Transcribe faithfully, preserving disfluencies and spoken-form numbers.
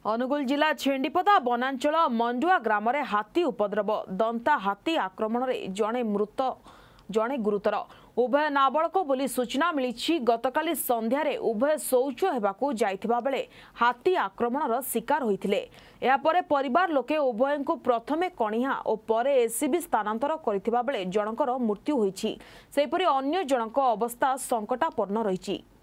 अनुगुल जिला छेंडीपदा वनांचल मंडुआ ग्राम रे हाथी उपद्रव दंता हाथी आक्रमण रे जणे मृत जणे गुरुतर उभय नाबालक बोली सूचना मिली। गतकाली संध्यारे उभय शौच हेबाकू जाइथिबा बेले हाथी आक्रमणर शिकार होइथिले। या परे परिवार लोके उभय को प्रथमे कणिहा और परे एसीबी स्थानांतर करथिबा बेले जनकर मृत्यु होइछि। सेपरि अन्य जनक अवस्था संकटापन्न रहिछि।